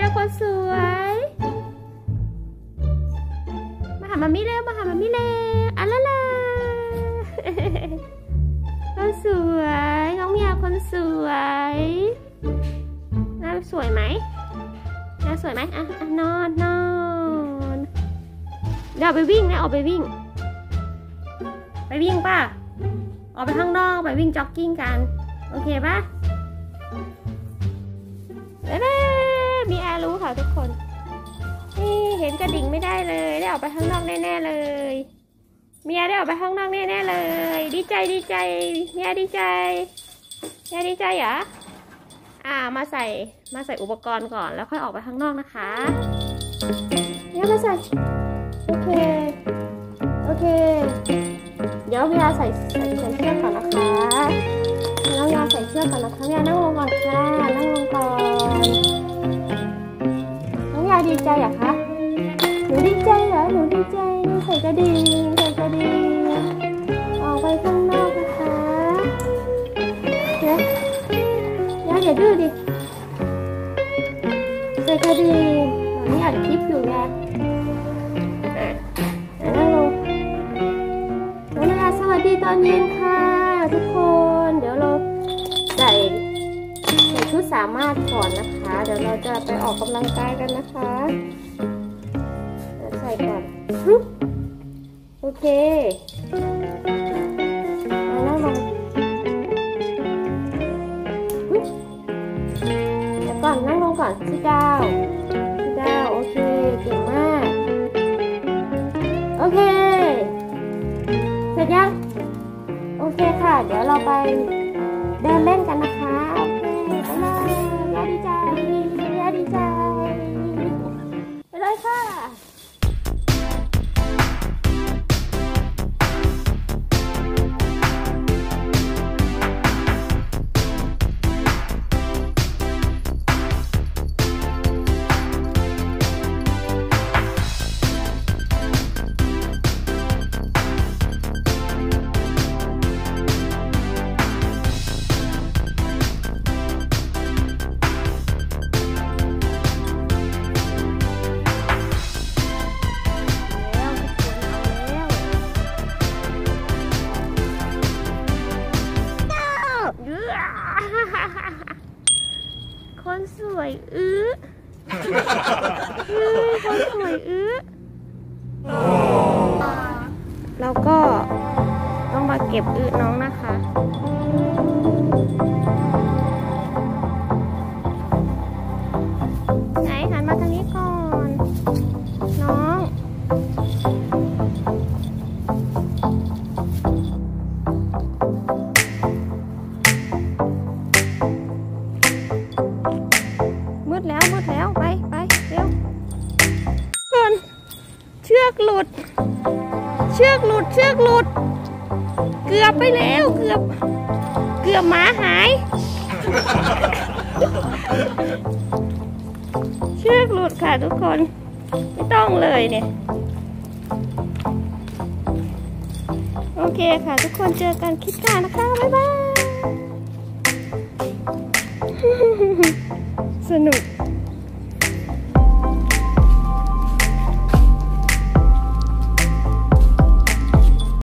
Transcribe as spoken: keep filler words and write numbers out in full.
คนสวยมาหามามิเร็วมาหามามิเร็วอะละล่ะคนสวยน้องเมียคนสวยน่าสวยไหมน่าสวยไหมอ่ะอ่ะนอนนอนเดี๋ยวไปวิ่งนะออกไปวิ่งไปวิ่งป่ะออกไปข้างนอกไปวิ่งจ็อกกิ้งกันโอเคป่ะเอ๊ะมีแอร์รู้ค่ะทุกคนนี่เห็นกระดิ่งไม่ได้เลยได้ออกไปข้างนอกแน่ๆเลยเมียได้ออกไปข้างนอกแน่ๆเลยดีใจดีใจเมียดีใจเมียดีใจเหรออ่ามาใส่มาใส่อุปกรณ์ก่อนแล้วค่อยออกไปข้างนอกนะคะเมียมาใส่โอเคโอเคเดี๋ยวเมียใส่ใส่ใส่เชือกก่อนนะคะน้องยาใส่เชือกก่อนนะคะเมียนั่งลงก่อนค่ะนั่งลงก่อนน้องยาดีใจเหรอคะหนูดีใจเหรอหนูดีใจหนูใส่กระดิ่งใส่กระดิ่งออกไปข้างนอกนะคะเนี่ยยาอย่าดื้อดิใส่กระดิ่งนี่อัดคลิปอยู่ไงนั่งลงน้องยาสวัสดีตอนเย็นค่ะทุกคนเดี๋ยวเราใส่ใส่ชุดสามารถก่อนนะคะเดี๋ยวเราจะไปออกกำลังกายกันนะคะใส่ก่อนโอเคมานั่งลงเดี๋ยวก่อนนั่งลงก่อนซิดาวซิดาวโอเคเก่งมากโอเคเสร็จยังโอเคค่ะเดี๋ยวเราไปเดินเล่นกันนะคะโอเคไปเลยยาดีใจยาดีใจไปเลยค่ะคนสวยอื้อคนสวยอื้อแล้วก็ต้องมาเก็บอื้อน้องนะคะไหนหันมาทางนี้ก่อนน้องมืดแล้วมืดแล้วไปไปเร็วก่อนเชือกหลุดเชือกหลุดเชือกหลุดเกือบไปแล้วเกือบเกือบหมาหายเชือกหลุดค่ะทุกคนไม่ต้องเลยเนี่ยโอเคค่ะทุกคนเจอกันคลิปหน้านะคะบ๊ายบายสนุก